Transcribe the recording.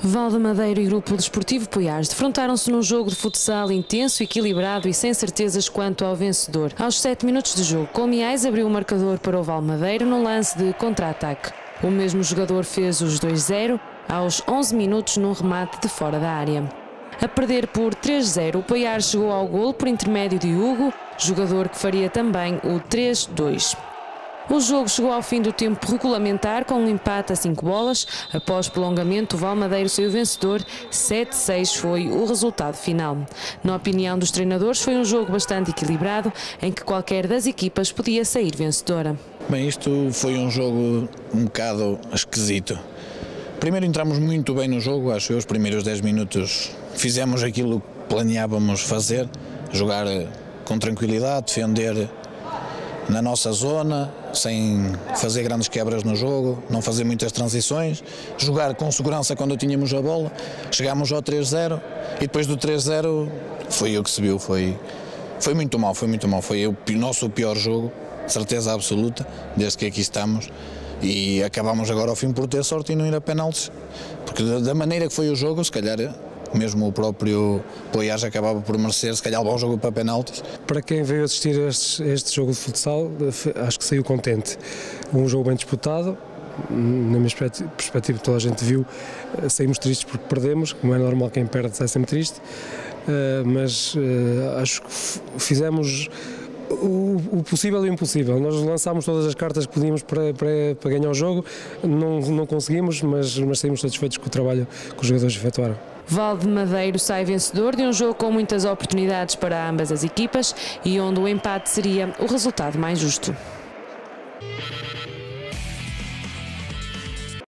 Valdemadeiro e Grupo Desportivo Poiares defrontaram-se num jogo de futsal intenso, equilibrado e sem certezas quanto ao vencedor. Aos 7 minutos de jogo, Colmeais abriu o marcador para o Valdemadeiro num lance de contra-ataque. O mesmo jogador fez os 2-0 aos 11 minutos num remate de fora da área. A perder por 3-0, o Poiares chegou ao golo por intermédio de Hugo, jogador que faria também o 3-2. O jogo chegou ao fim do tempo regulamentar com um empate a 5 bolas. Após prolongamento, o Valdemadeiro saiu vencedor. 7-6 foi o resultado final. Na opinião dos treinadores, foi um jogo bastante equilibrado, em que qualquer das equipas podia sair vencedora. Bem, isto foi um jogo um bocado esquisito. Primeiro entramos muito bem no jogo, acho que os primeiros 10 minutos fizemos aquilo que planeávamos fazer, jogar com tranquilidade, defender na nossa zona, sem fazer grandes quebras no jogo, não fazer muitas transições, jogar com segurança quando tínhamos a bola. Chegámos ao 3-0 e depois do 3-0 foi o que se viu, foi muito mal, foi o nosso pior jogo, certeza absoluta, desde que aqui estamos, e acabamos agora ao fim por ter sorte e não ir a penaltis, porque da maneira que foi o jogo, se calhar mesmo o próprio Poiares acabava por merecer, se calhar, um bom jogo para penaltis. Para quem veio assistir a este jogo de futsal, acho que saiu contente. Um jogo bem disputado, na minha perspectiva toda a gente viu, saímos tristes porque perdemos, como é normal, quem perde sai sempre triste, mas acho que fizemos o possível e o impossível. Nós lançámos todas as cartas que podíamos para ganhar o jogo, não conseguimos, mas saímos satisfeitos com o trabalho que os jogadores efetuaram. Valdemadeiro sai vencedor de um jogo com muitas oportunidades para ambas as equipas e onde o empate seria o resultado mais justo.